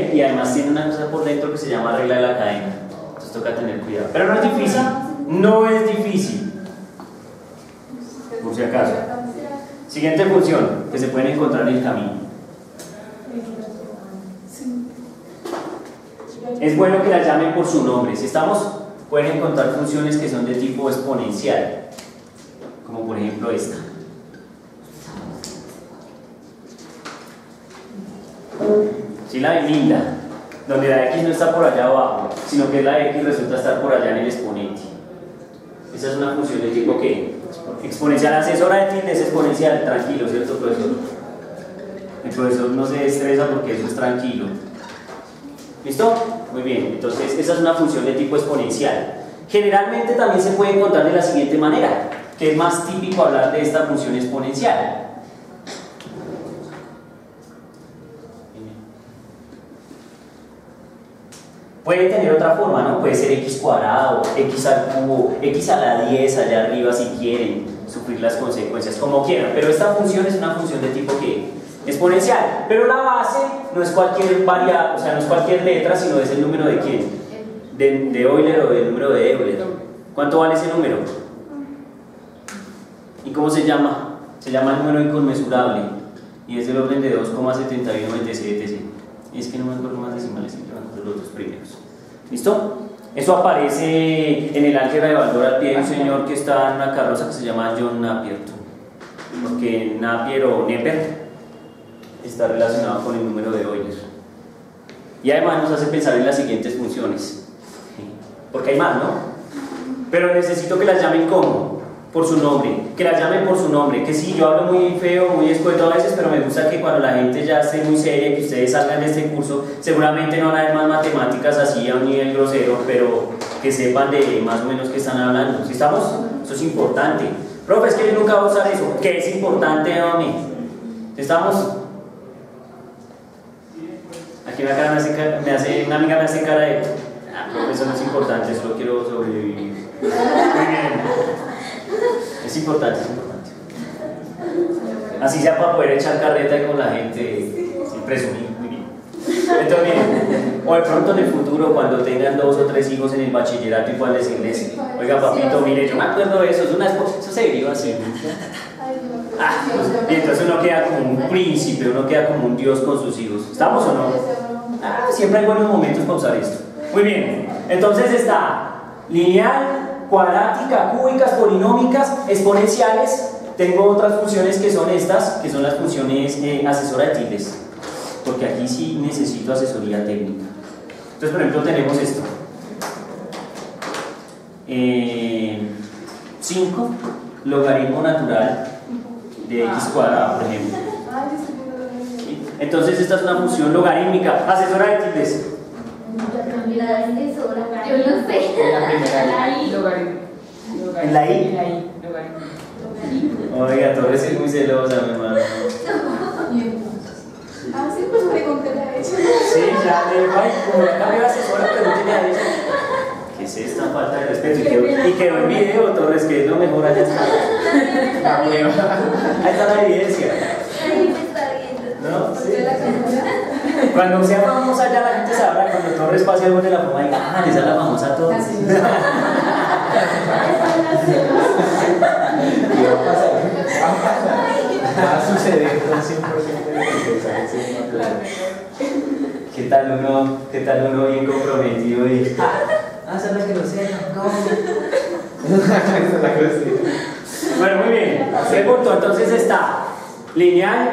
B y además tiene una cosa por dentro que se llama regla de la cadena. Entonces toca tener cuidado. Pero no es difícil. No es difícil. Por si acaso. Siguiente función que se pueden encontrar en el camino. Es bueno que las llamen por su nombre. Si estamos, pueden encontrar funciones que son de tipo exponencial, como por ejemplo esta. Si la de linda, donde la X no está por allá abajo, sino que la de X resulta estar por allá en el exponente. Esa es una función de tipo ¿qué? Exponencial. Asesora de tilde es exponencial, tranquilo, ¿cierto, profesor? El profesor no se estresa porque eso es tranquilo. ¿Listo? Muy bien, entonces esa es una función de tipo exponencial. Generalmente también se puede encontrar de la siguiente manera, que es más típico hablar de esta función exponencial. Puede tener otra forma, ¿no? Puede ser x cuadrado, x al cubo, x a la 10 allá arriba si quieren sufrir las consecuencias, como quieran. Pero esta función es una función de tipo ¿qué? Exponencial. Pero la base no es cualquier variable, o sea, no es cualquier letra, sino es el número de quién. De Euler o del número de Euler. ¿Cuánto vale ese número? ¿Y cómo se llama? Se llama el número inconmensurable y es del orden de 2,7197. Y es que no me acuerdo más decimales, siempre van a ser los dos primeros. ¿Listo? Eso aparece en el álgebra de Baldor al pie de un señor que está en una carroza que se llama John Napier. Porque Napier o Neper está relacionado con el número de Euler. Y además nos hace pensar en las siguientes funciones. Porque hay más, ¿no? Pero necesito que las llamen como por su nombre, que las llamen por su nombre, que sí, yo hablo muy feo, muy escueto a veces, pero me gusta que cuando la gente ya esté muy seria, que ustedes salgan de este curso, seguramente no van a ver más matemáticas así a un nivel grosero, pero que sepan de más o menos qué están hablando. ¿Sí estamos? Eso es importante. Profe, es que yo nunca voy a usar eso. ¿Qué es importante, mami? ¿Estamos? Aquí una amiga me hace cara de profe, eso no es importante, solo quiero sobrevivir. Muy bien. Es importante, es importante. Así sea para poder echar carreta con la gente sin presumir. Muy bien. Entonces, miren, o de pronto en el futuro, cuando tengan 2 o 3 hijos en el bachillerato y puedan decirles, oiga papito, mire, yo me acuerdo de eso, es una esposa, eso se vivió así. Y entonces uno queda como un príncipe, uno queda como un dios con sus hijos. ¿Estamos o no? Siempre hay buenos momentos para usar esto. Muy bien, entonces está lineal, cuadrática, cúbicas, polinómicas, exponenciales. Tengo otras funciones que son estas, que son las funciones asesora de tildes, porque aquí sí necesito asesoría técnica. Entonces, por ejemplo, tenemos esto. 5 logaritmo natural de x cuadrado, por ejemplo. Entonces, esta es una función logarítmica, asesora de tildes. La asesora, yo no sé. ¿En la I? Oiga, Torres es muy celosa, mi hermano. Sí, pues pregúntale a ella. Sí, ya le digo, ay, como la cambio de asesora, pregúntale a ella. ¿Qué es esta falta de respeto? Y quedó en video, Torres, que es lo mejor, allá está. La prueba. Ahí está la evidencia. Ahí me está viendo. ¿No? Sí. Cuando sea famosa ya la gente sabrá, cuando Torres pase algo de la fama, diga, ah, esa es la famosa Torres. Va a suceder con 100% de certeza. ¿Qué tal uno bien comprometido y esa es la que lo sé, no? Bueno, muy bien. ¿Qué punto? Entonces está lineal,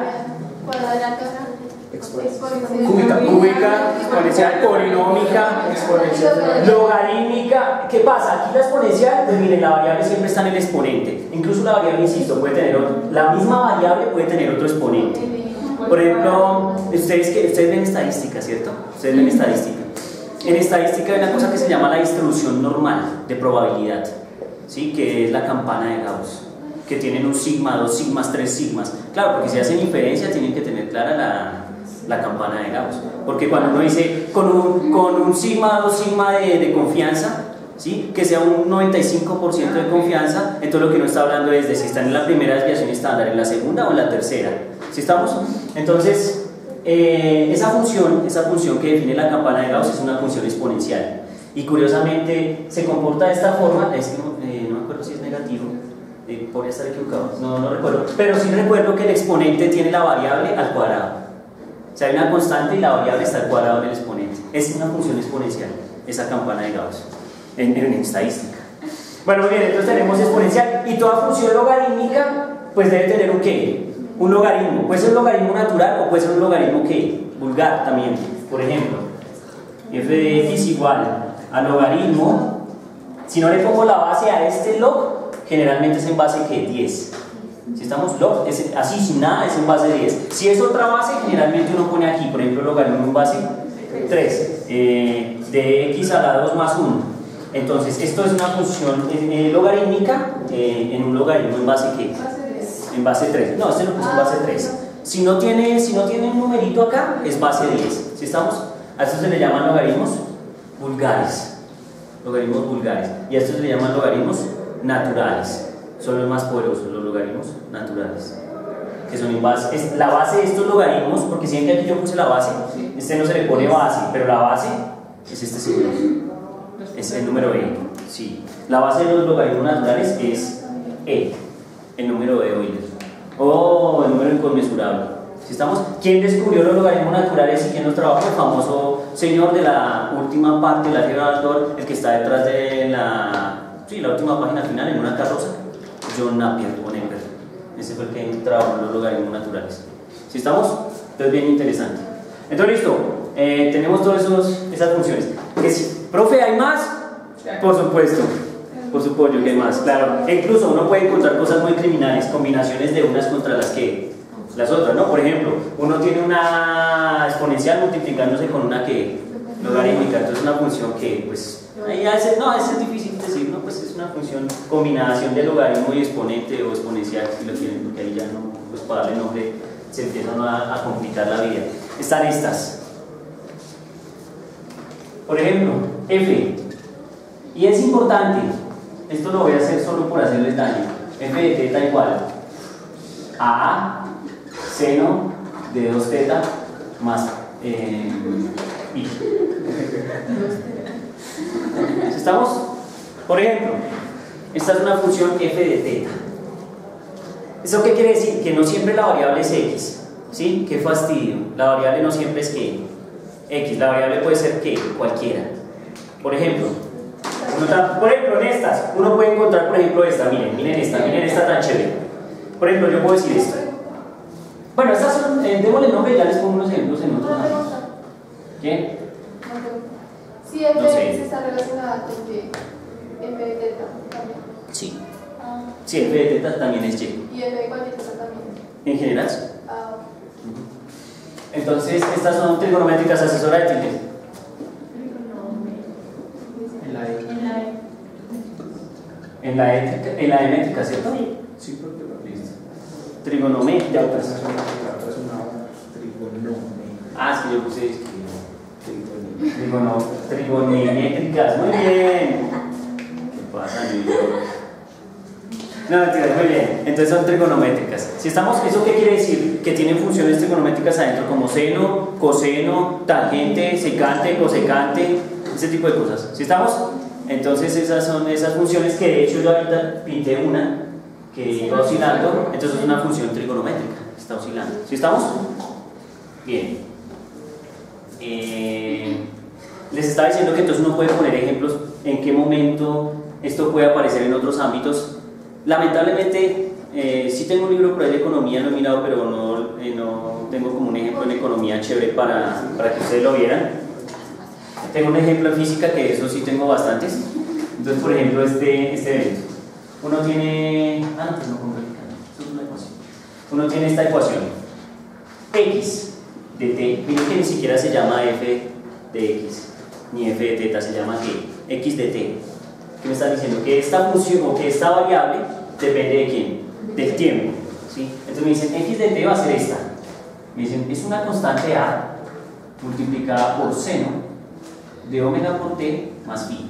cúbica, exponencial, polinómica, logarítmica. ¿Qué pasa? Aquí la exponencial, pues miren, la variable siempre está en el exponente. Incluso la variable, insisto, puede tener la misma variable puede tener otro exponente. Por ejemplo, ustedes ven estadística, ¿cierto? Ustedes ven estadística. En estadística hay una cosa que se llama la distribución normal de probabilidad, ¿sí? Que es la campana de Gauss, que tienen un sigma, 2 sigmas, 3 sigmas. Claro, porque si hacen inferencia tienen que tener clara la campana de Gauss, porque cuando uno dice con un sigma, 2 sigma de confianza, ¿sí? Que sea un 95% de confianza, entonces lo que uno está hablando es de si están en la primera desviación estándar, en la segunda o en la tercera. ¿Sí estamos? Entonces, esa función que define la campana de Gauss es una función exponencial. Y curiosamente se comporta de esta forma, es que no me acuerdo si es negativo, podría estar equivocado, no recuerdo, pero sí recuerdo que el exponente tiene la variable al cuadrado. O sea, hay una constante y la variable está al cuadrado del exponente. Es una función exponencial, esa campana de Gauss, en estadística. Bueno, bien, entonces tenemos exponencial y toda función logarítmica pues debe tener un ¿qué? Un logaritmo. Puede ser un logaritmo natural o puede ser un logaritmo ¿qué? Vulgar también. Por ejemplo, f de x igual a logaritmo, si no le pongo la base a este log, generalmente es en base ¿qué? 10. Si estamos log, es así sin nada, es en base 10. Si es otra base, generalmente uno pone aquí, por ejemplo, logaritmo en base 3, de x a la 2 más 1. Entonces, esto es una función logarítmica en un logaritmo en base ¿qué? En base 3. No, este lo puse en base 3. Si no tiene un numerito acá, es base 10. ¿Sí estamos? A esto se le llaman logaritmos vulgares. Logaritmos vulgares. Y a estos se le llaman logaritmos naturales. Son los más poderosos, los logaritmos naturales. Que son en base. La base de estos logaritmos, porque si ven que aquí yo puse la base, este no se le pone base, pero la base es este señor. Es el número e. Sí. La base de los logaritmos naturales es e, el número de Euler, o el número inconmensurable. ¿Sí estamos? ¿Quién descubrió los logaritmos naturales y quién los trabajó? El famoso señor de la última parte del álgebra de Altor, el que está detrás de la última página final en una carroza, John Napier o Napier. Ese fue el que trabajó los logaritmos naturales. ¿Sí estamos? Entonces, bien interesante. Entonces, listo. Tenemos todas esas funciones. Profe, ¿hay más? Por supuesto. Por supuesto que hay más, claro. E incluso uno puede encontrar cosas muy criminales, combinaciones de unas contra las otras, ¿no? Por ejemplo, uno tiene una exponencial multiplicándose con una logarítmica, entonces una función que, pues, ahí es difícil decir, ¿no? Pues es una función, combinación de logaritmo y exponente o exponencial, si lo quieren, porque ahí ya no, pues para darle nombre, se empiezan a complicar la vida. Están estas. Por ejemplo, f. Y es importante, esto lo voy a hacer solo por hacerles daño. F de teta igual a seno de 2 teta más pi. ¿Estamos? Por ejemplo, esta es una función f de teta. ¿Eso qué quiere decir? Que no siempre la variable es x. ¿Sí? Qué fastidio. La variable no siempre es que x. La variable puede ser que cualquiera. Por ejemplo, en estas, uno puede encontrar, por ejemplo, esta. Miren esta tan chévere. Por ejemplo, yo puedo decir esto. Bueno, estas son, démosle nombre y ya les pongo unos ejemplos en otros ámbitos. ¿Qué? Si f de x está relacionada con y, f de teta también. Sí. Sí, f de teta también es y. Y f de cualquier teta también. En general. Entonces, estas son trigonométricas asesoras de tilde. En la de métrica, ¿cierto? Sí, porque lo listo. Trigonométricas. La otra es una trigonometría. Es que yo puse trigonométricas. Muy bien. ¿Qué pasa, niño? No, mentiras, muy bien. Entonces son trigonométricas. Si estamos, ¿eso qué quiere decir? Que tienen funciones trigonométricas adentro, como seno, coseno, tangente, secante, cosecante, ese tipo de cosas. Si estamos, entonces esas son esas funciones que de hecho yo ahorita pinté una que iba oscilando, entonces es una función trigonométrica, está oscilando. ¿Sí estamos? Bien. Les estaba diciendo que entonces uno puede poner ejemplos en qué momento esto puede aparecer en otros ámbitos. Lamentablemente, sí tengo un libro por ahí de economía, lo he mirado, pero no tengo como un ejemplo en economía chévere para que ustedes lo vieran. Tengo un ejemplo en física, que eso sí tengo bastantes. Entonces, por ejemplo, este evento. Uno tiene... pues no complicado, eso es una ecuación. Uno tiene esta ecuación. X de t, miren que ni siquiera se llama f de x, ni f de teta, se llama ¿qué? X de t. ¿Qué me están diciendo? Que esta función o que esta variable depende de quién, del tiempo, ¿sí? Entonces me dicen x de t va a ser esta. Me dicen es una constante a multiplicada por seno de omega por t más pi,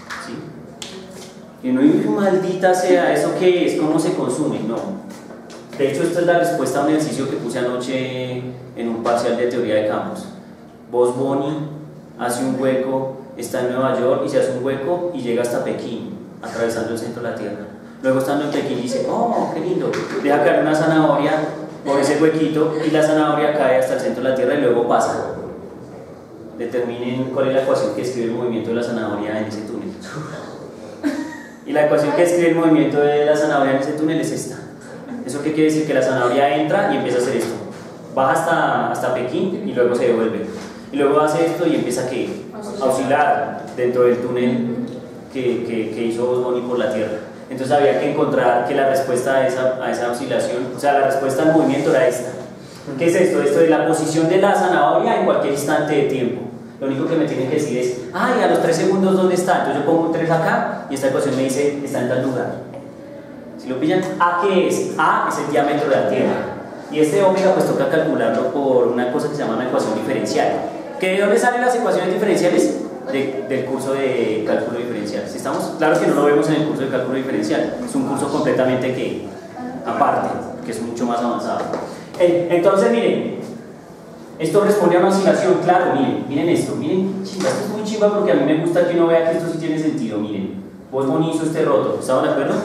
¿sí? Que no hay maldita sea, ¿eso qué es? ¿Cómo se consume? No, De hecho, esta es la respuesta a un ejercicio que puse anoche en un parcial de teoría de campos. Bugs Bunny hace un hueco, está en Nueva York y se hace un hueco y llega hasta Pekín, atravesando el centro de la Tierra. Luego, estando en Pekín, dice: oh, qué lindo, deja caer una zanahoria por ese huequito y la zanahoria cae hasta el centro de la Tierra y luego pasa. Determinen cuál es la ecuación que escribe el movimiento de la zanahoria en ese túnel. Y la ecuación que escribe el movimiento de la zanahoria en ese túnel es esta. ¿Eso qué quiere decir? Que la zanahoria entra y empieza a hacer esto. Baja hasta Pekín y luego se devuelve. Y luego hace esto y empieza a oscilar dentro del túnel que hizo Bugs Bunny por la Tierra. Entonces había que encontrar que la respuesta a esa oscilación, o sea, la respuesta al movimiento era esta. ¿Qué es esto? Esto es la posición de la zanahoria en cualquier instante de tiempo. Lo único que me tienen que decir es: ay, a los 3 segundos, ¿dónde está? Entonces yo pongo un 3 acá y esta ecuación me dice: está en tal lugar. Si lo pillan, ¿A qué es? A es el diámetro de la Tierra. Y este omega pues toca calcularlo por una cosa que se llama una ecuación diferencial. ¿De dónde salen las ecuaciones diferenciales? Del curso de cálculo diferencial. ¿Sí estamos? Claro que no lo vemos en el curso de cálculo diferencial. Es un curso completamente aparte, que es mucho más avanzado. Entonces, miren, esto responde a una oscilación, claro, miren esto, miren, chimba, esto es muy chimba porque a mí me gusta que uno vea que esto sí tiene sentido, miren. Bugs Bunny hizo este roto, ¿estaban de acuerdo?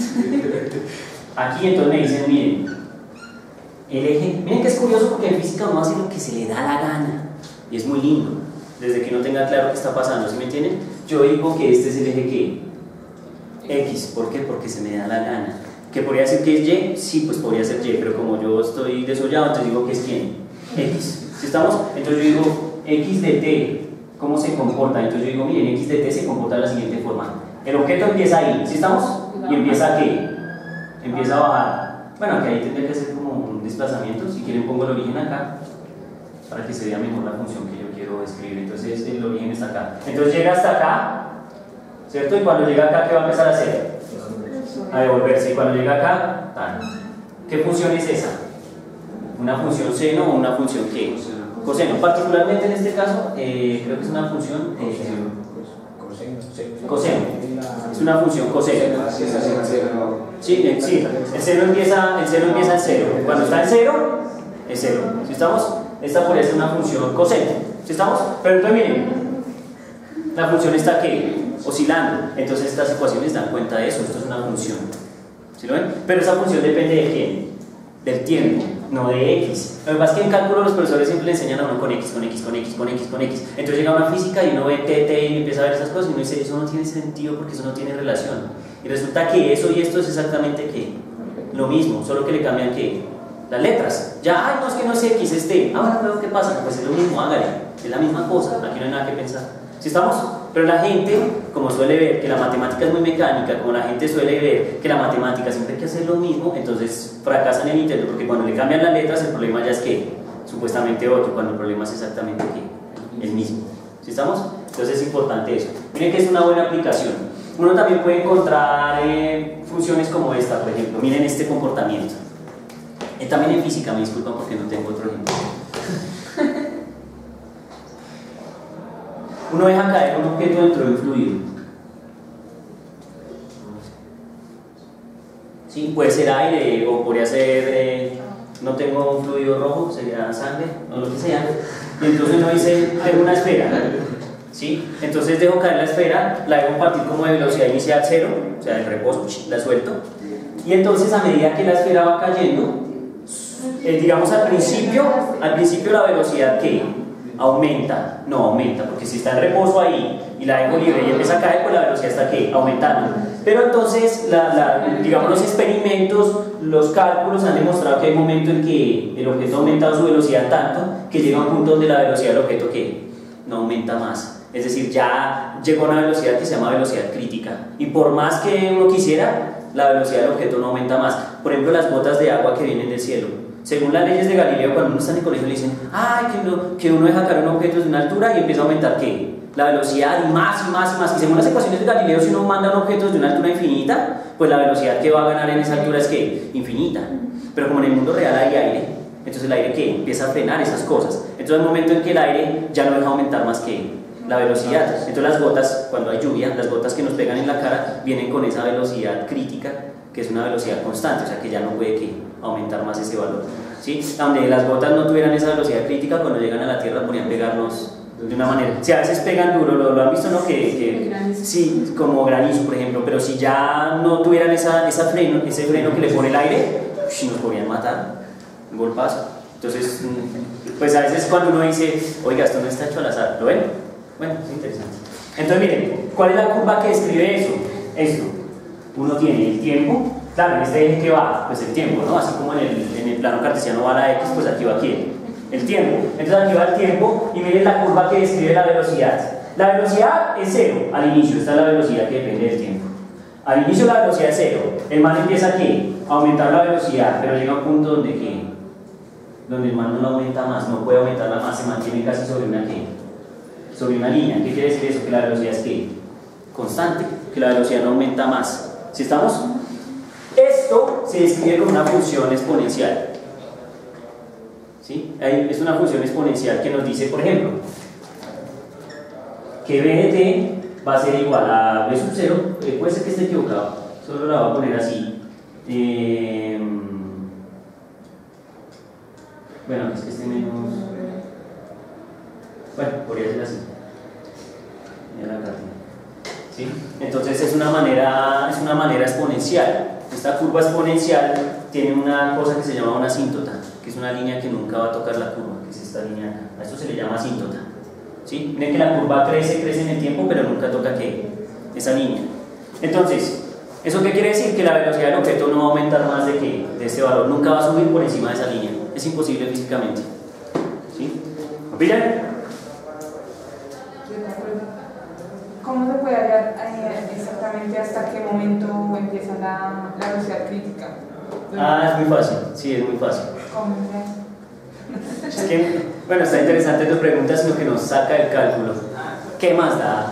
Aquí entonces me dicen, miren, el eje, miren que es curioso porque en física uno hace lo que se le da la gana y es muy lindo, desde que no tenga claro qué está pasando, ¿sí me entienden? Yo digo que este es el eje ¿qué? X, ¿por qué? Porque se me da la gana. ¿Que podría decir que es Y? Sí, pues podría ser Y, pero como yo estoy desollado, entonces digo que es ¿quién? X. ¿Sí estamos? Entonces yo digo X de T, ¿cómo se comporta? Entonces yo digo, miren, X de T se comporta de la siguiente forma. El objeto empieza ahí, ¿sí estamos? Y empieza ¿a qué? Empieza a bajar. Bueno, que ahí tendría que ser como un desplazamiento. Si quieren pongo el origen acá, para que se vea mejor la función que yo quiero escribir. Entonces el origen está acá. Entonces llega hasta acá, ¿cierto? Y cuando llega acá, ¿qué va a empezar a hacer? A devolverse. Y cuando llega acá, tal. ¿Qué función es esa? ¿Una función seno o una función qué? Coseno. Particularmente en este caso, creo que es una función coseno. Es una función coseno. Sí, el seno empieza en cero. Cuando está en cero, es cero. ¿Sí estamos? Esta podría ser una función coseno. ¿Sí estamos? Pero entonces miren, la función está ¿qué? Oscilando. Entonces estas ecuaciones dan cuenta de eso. Esto es una función. ¿Sí lo ven? Pero esa función depende de quién? Del tiempo, no de X. Lo que pasa es que en cálculo los profesores siempre le enseñan a uno con X. Entonces llega una física y uno ve T y empieza a ver esas cosas y uno dice, eso no tiene sentido porque eso no tiene relación. Y resulta que eso y esto es exactamente ¿qué? Lo mismo, solo que le cambian ¿qué? Las letras. Ya, ay, no, es que no es X, es T. Ah, bueno, ¿qué pasa? Pues es lo mismo, hágale. Es la misma cosa, aquí no hay nada que pensar. ¿Sí estamos? Pero la gente, como suele ver que la matemática es muy mecánica, como la gente suele ver que la matemática siempre hay que hacer lo mismo, entonces fracasan en el intento, porque cuando le cambian las letras el problema ya es que supuestamente otro, cuando el problema es exactamente ¿qué? El mismo. ¿Sí estamos? Entonces es importante eso. Miren que es una buena aplicación. Uno también puede encontrar funciones como esta, por ejemplo. Miren este comportamiento. También en física, me disculpan porque no tengo otro ejemplo. Uno deja caer un objeto dentro de un fluido. Sí, puede ser aire o podría ser, no tengo un fluido rojo, sería sangre o lo que sea. Y entonces uno dice, tengo una esfera. ¿Sí? Entonces dejo caer la esfera, la dejo partir como de velocidad inicial 0, o sea, el reposo, la suelto. Y entonces a medida que la esfera va cayendo, digamos al principio la velocidad ¿qué? Aumenta, no aumenta, porque si está en reposo ahí y la dejo libre y empieza a caer, pues la velocidad está ¿qué? Aumentando. Pero entonces, digamos los experimentos, los cálculos han demostrado que hay un momento en que el objeto ha aumentado su velocidad tanto que llega a un punto donde la velocidad del objeto ¿qué? No aumenta más. Es decir, ya llegó a una velocidad que se llama velocidad crítica. Y por más que uno quisiera, la velocidad del objeto no aumenta más. Por ejemplo, las gotas de agua que vienen del cielo. Según las leyes de Galileo, cuando uno está en el colegio le dicen, ay, que uno deja caer un objeto desde una altura y empieza a aumentar ¿qué? La velocidad y más y más y más. Y según las ecuaciones de Galileo, si uno manda un objeto desde una altura infinita, pues la velocidad que va a ganar en esa altura es ¿qué? Infinita. Pero como en el mundo real hay aire, entonces el aire ¿qué? Empieza a frenar esas cosas. Entonces hay un momento en que el aire ya no deja aumentar más que la velocidad. Entonces las gotas, cuando hay lluvia, las gotas que nos pegan en la cara vienen con esa velocidad crítica que es una velocidad constante, o sea que ya no puede que aumentar más ese valor, ¿sí? Donde las gotas no tuvieran esa velocidad crítica, cuando llegan a la Tierra podrían pegarnos de una manera. Si a veces pegan duro, lo han visto, ¿no? Sí, como granizo, por ejemplo, pero si ya no tuvieran ese freno que le pone el aire, nos podrían matar, un golpazo. Entonces, pues a veces cuando uno dice, oiga, esto no está hecho al azar, ¿lo ven? Bueno, es interesante. Entonces, miren, ¿cuál es la curva que describe eso? Esto. Uno tiene el tiempo, claro, en este eje que va, pues el tiempo, ¿no? Así como en el plano cartesiano va la X, pues aquí va ¿quién? El tiempo. Entonces aquí va el tiempo y miren la curva que describe la velocidad. La velocidad es cero al inicio, esta es la velocidad que depende del tiempo. Al inicio la velocidad es cero. El man empieza ¿qué? A aumentar la velocidad, pero llega a un punto donde ¿qué? Donde el man no la aumenta más, no puede aumentarla más, se mantiene casi sobre una ¿qué? Sobre una línea. ¿Qué quiere decir eso? Que la velocidad es ¿qué? Constante, que la velocidad no aumenta más. ¿Sí estamos? Esto se describe como una función exponencial. ¿Sí? Es una función exponencial que nos dice, por ejemplo, que b de t va a ser igual a b sub 0, puede ser que esté equivocado, solo la voy a poner así. Bueno, es que esté menos. Bueno, podría ser así. ¿Sí? Entonces es una manera exponencial. Esta curva exponencial tiene una cosa que se llama una asíntota, que es una línea que nunca va a tocar la curva, que es esta línea acá. A esto se le llama asíntota. ¿Sí? Miren que la curva crece en el tiempo, pero nunca toca ¿qué? Esa línea. Entonces, ¿eso qué quiere decir? Que la velocidad del objeto no va a aumentar más de ¿qué? De este valor, nunca va a subir por encima de esa línea. Es imposible físicamente. ¿Sí? ¿Lo pillan? ¿Cómo se puede hallar exactamente hasta qué momento empieza la velocidad crítica? Es muy fácil, sí, es muy fácil. ¿Cómo es que, bueno, está interesante tu pregunta, sino que nos saca el cálculo. ¿Qué más da?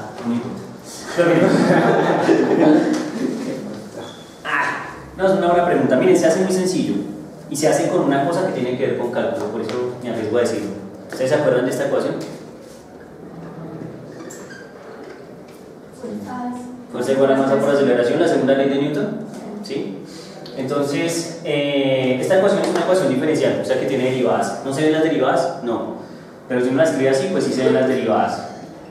No, es una buena pregunta. Miren, se hace muy sencillo y se hace con una cosa que tiene que ver con cálculo, por eso me arriesgo a decirlo. ¿Ustedes se acuerdan de esta ecuación? Fuerza igual a masa por aceleración, la segunda ley de Newton. ¿Sí? Entonces, esta ecuación es una ecuación diferencial, o sea que tiene derivadas. ¿No se ven las derivadas? No. Pero si uno la escribe así, pues sí se ven las derivadas.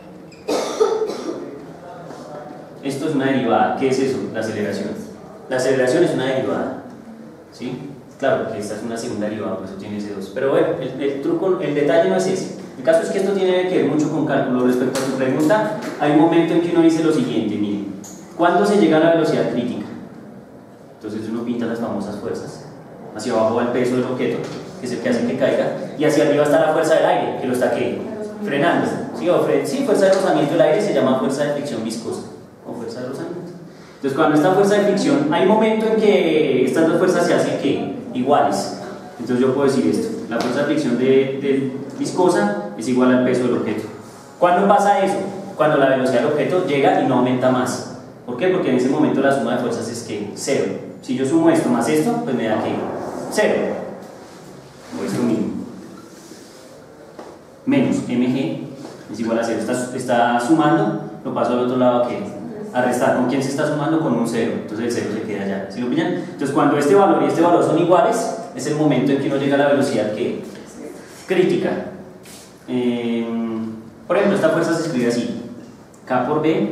Esto es una derivada. ¿Qué es eso? La aceleración. La aceleración es una derivada. ¿Sí? Claro, que esta es una segunda derivada, por eso tiene ese 2. Pero bueno, el truco, el detalle no es ese. El caso es que esto tiene que ver mucho con cálculo. Respecto a su pregunta, hay un momento en que uno dice lo siguiente, miren, ¿cuándo se llega a la velocidad crítica? Entonces uno pinta las famosas fuerzas. Hacia abajo va el peso del objeto, que es el que hace que caiga, y hacia arriba está la fuerza del aire, que lo está ¿qué? Frenando. Sí, fuerza de rozamiento del aire se llama fuerza de fricción viscosa, o fuerza de rozamiento. Entonces cuando esta fuerza de fricción, hay un momento en que estas dos fuerzas se hacen ¿qué? Iguales. Entonces yo puedo decir esto, la fuerza de fricción de viscosa es igual al peso del objeto. ¿Cuándo pasa eso? Cuando la velocidad del objeto llega y no aumenta más. ¿Por qué? Porque en ese momento la suma de fuerzas es que 0. Si yo sumo esto más esto, pues me da que 0. O esto mismo. Menos mg es igual a 0. Está sumando, lo paso al otro lado a restar. ¿Con quién se está sumando? Con un 0. Entonces el 0 se queda allá. ¿Sí lo pillan? Entonces cuando este valor y este valor son iguales, es el momento en que uno llega a la velocidad que crítica. Por ejemplo, esta fuerza se escribe así: K por B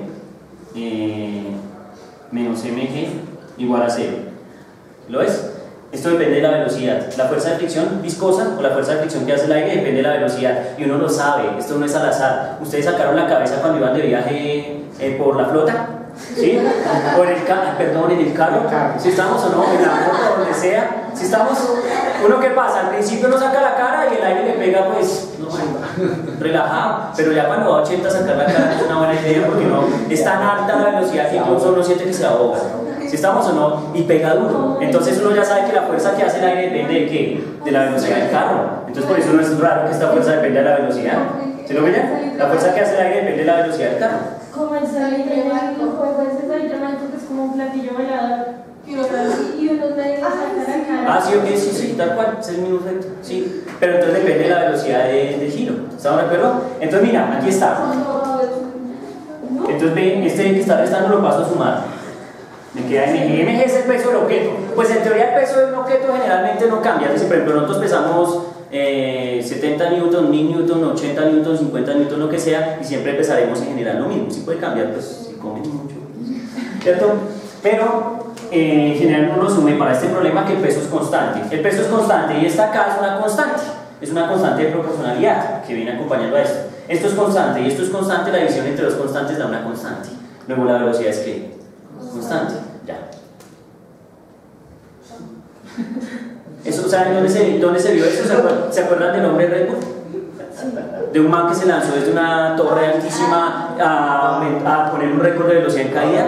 menos mg igual a 0. ¿Lo ves? Esto depende de la velocidad. La fuerza de fricción viscosa o la fuerza de fricción que hace el aire depende de la velocidad. Y uno lo sabe, esto no es al azar. Ustedes sacaron la cabeza cuando iban de viaje por la flota, ¿sí? O en el carro, si estamos o no, en la moto, donde sea. Si estamos, uno ¿qué pasa? Al principio no saca la cara y el aire le pega pues relajado, pero ya cuando va a 80 sacar la cara es una buena idea porque no es tan alta la velocidad que incluso uno siente que se ahoga. Si estamos o no, y pega duro. Entonces uno ya sabe que la fuerza que hace el aire depende de qué, de la velocidad del carro. Entonces por eso no es raro que esta fuerza dependa de la velocidad. ¿Se lo veía? La fuerza que hace el aire depende de la velocidad del carro. Como el salitre mágico, ese salitre mágico que es como un platillo volador. Y uno nadie saca la cara. Sí, ok, sí, tal cual, es el mismo efecto. Sí, pero entonces depende de la velocidad de giro. ¿Estamos de acuerdo? Entonces mira, aquí está. Entonces ven, este que está restando lo paso a sumar. Me queda mg. Mg es el peso del objeto. Pues en teoría el peso de un objeto generalmente no cambia. Es decir, por ejemplo, nosotros pesamos 70 newton, 1000 newton, 80 newton, 50 newton, lo que sea, y siempre pesaremos en general lo mismo. Si puede cambiar, pues si comen mucho, ¿cierto? Pero en general uno asume para este problema que el peso es constante. El peso es constante y esta acá es una constante. Es una constante de proporcionalidad que viene acompañando a esto. Esto es constante y esto es constante, la división entre dos constantes da una constante. Luego la velocidad es ¿qué? Constante. Ya. Eso, ¿saben dónde se vio eso? ¿Se acuerdan del hombre Red Bull? De un man que se lanzó desde una torre altísima a poner un récord de velocidad en caída.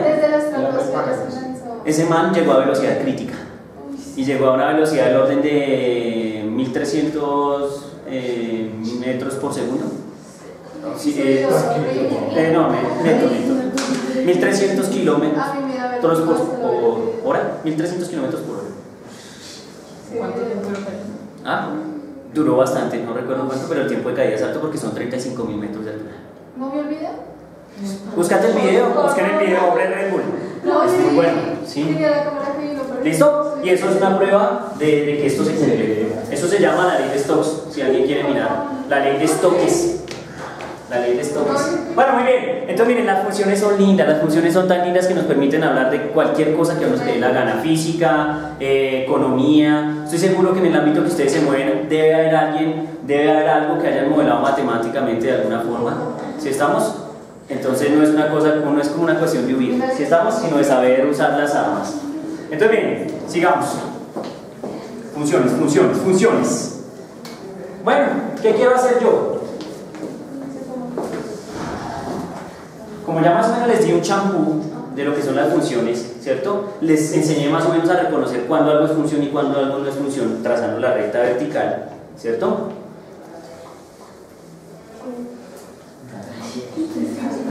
Ese man llegó a velocidad crítica y llegó a una velocidad del orden de 1300 metros por segundo. Sí, no, metro. 1300 kilómetros por hora. 1300 kilómetros por hora. ¿Cuánto tiempo lo fue? Duró bastante, no recuerdo cuánto, pero el tiempo de caída es alto porque son 35.000 metros de altura. ¿No vio el video? Búscate el video, busquen el video, hombre Red Bull. No, es muy bueno. ¿Sí? ¿Listo? Y eso es una prueba de que esto se cumple. Eso se llama la ley de Stokes, si alguien quiere mirar. La ley de Stokes. La ley de Stokes. Bueno, muy bien. Entonces, miren, las funciones son lindas. Las funciones son tan lindas que nos permiten hablar de cualquier cosa que a nos dé la gana. Física, economía. Estoy seguro que en el ámbito que ustedes se mueven debe haber algo que hayan modelado matemáticamente de alguna forma. ¿Sí estamos? Entonces no es una cosa, no es como una cuestión de huir. ¿Sí estamos? Sino de saber usar las armas. Entonces, bien, sigamos. Funciones. Bueno, ¿qué quiero hacer yo? Como ya más o menos les di un champú de lo que son las funciones, ¿cierto? Les enseñé más o menos a reconocer cuándo algo es función y cuándo algo no es función, trazando la recta vertical, ¿cierto?